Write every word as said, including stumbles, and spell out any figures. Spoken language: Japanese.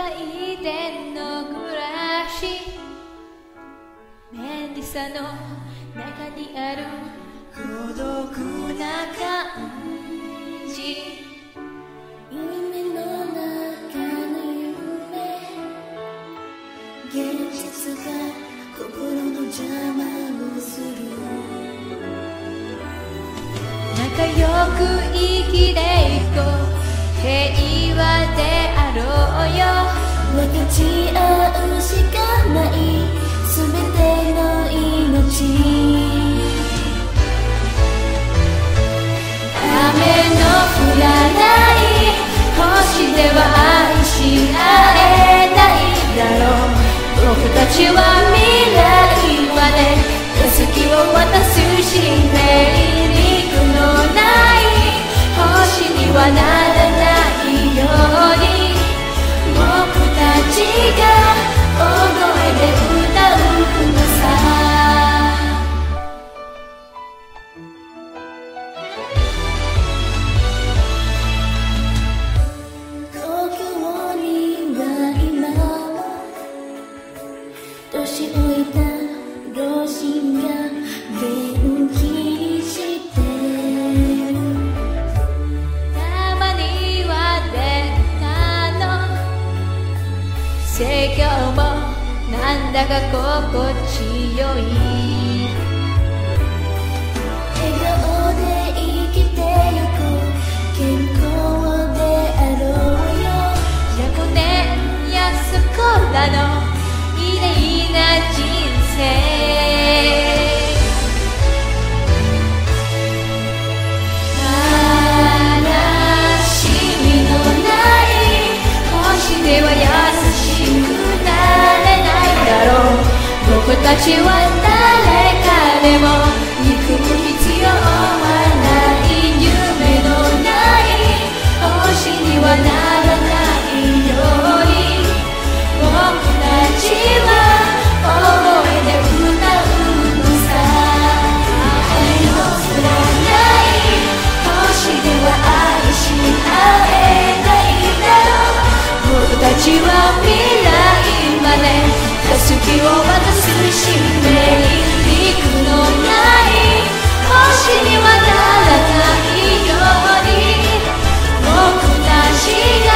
界での暮らし、便利さの中にある孤独な感じ。 夢の中の夢、現実が心の邪魔をする。 仲良く生きていこう、平和であろうよ。 分かち合うしかない全ての命。 雨の降らない星では愛し合えないだろう。僕たちは未来まで手先を渡すし、メリックのない星にはならないように、僕たちが大声で歌うのさ。 東京には今も年老いた老人が元気にしてる。 たまにはでかの説教もなんだか心地よい。 笑顔で生きてゆこう、健康であろうよ。 ひゃくねんやそこらの綺麗な人生。悲しみのない星では優しくなれないだろう。僕たちは誰かでも憎む必要はない。夢のない星にはならないように、僕たちは大声で歌うのさ。愛の降らない星では愛し合えないだろう。僕たちは未来までたすきを渡すし、メリックのない星にはならないように、僕たちが